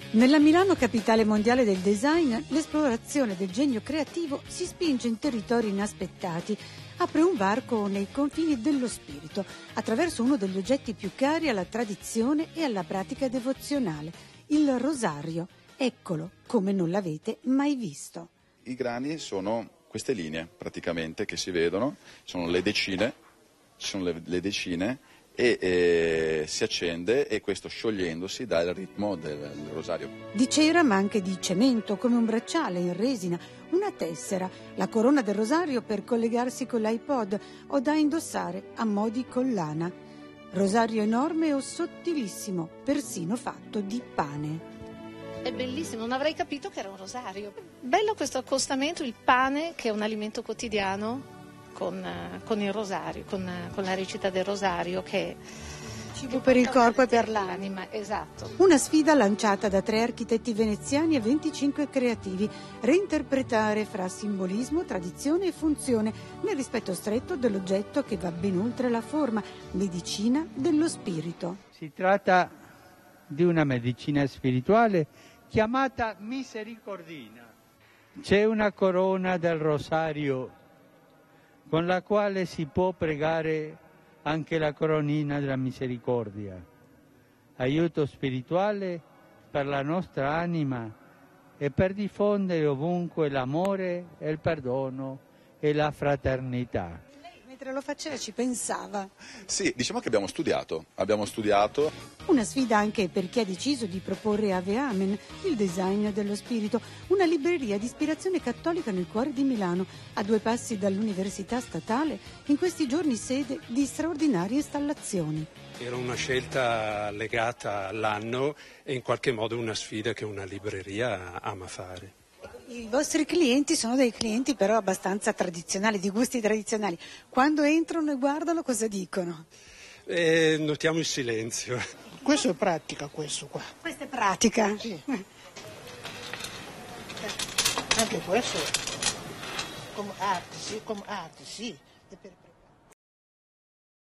Nella Milano, capitale mondiale del design, l'esplorazione del genio creativo si spinge in territori inaspettati, apre un varco nei confini dello spirito, attraverso uno degli oggetti più cari alla tradizione e alla pratica devozionale, il rosario. Eccolo, come non l'avete mai visto. I grani sono queste linee, praticamente, che si vedono, sono le decine, le decine, e si accende, e questo, sciogliendosi, dà il ritmo del rosario. Di cera, ma anche di cemento, come un bracciale in resina, una tessera, la corona del rosario per collegarsi con l'iPod o da indossare a mo' di collana. Rosario enorme o sottilissimo, persino fatto di pane. È bellissimo, non avrei capito che era un rosario. Bello questo accostamento, il pane che è un alimento quotidiano con il rosario, con la recita del rosario che Cibo per il corpo e per l'anima. Esatto. Una sfida lanciata da 3 architetti veneziani e 25 creativi. Reinterpretare fra simbolismo, tradizione e funzione, nel rispetto stretto dell'oggetto che va ben oltre la forma, medicina dello spirito. Si tratta di una medicina spirituale chiamata misericordina. C'è una corona del rosario con la quale si può pregare anche la coronina della misericordia, aiuto spirituale per la nostra anima e per diffondere ovunque l'amore e il perdono e la fraternità. Lei, mentre lo faceva, ci pensava. Sì, diciamo che abbiamo studiato. Una sfida anche per chi ha deciso di proporre Ave Amen, il design dello spirito, una libreria di ispirazione cattolica nel cuore di Milano, a 2 passi dall'Università Statale, in questi giorni sede di straordinarie installazioni. Era una scelta legata all'anno e in qualche modo una sfida che una libreria ama fare. I vostri clienti sono dei clienti però abbastanza tradizionali, di gusti tradizionali. Quando entrano e guardano, cosa dicono? Notiamo il silenzio. Questo è pratica, questo qua. Questa è pratica? Sì. Anche questo, come arte, sì. È per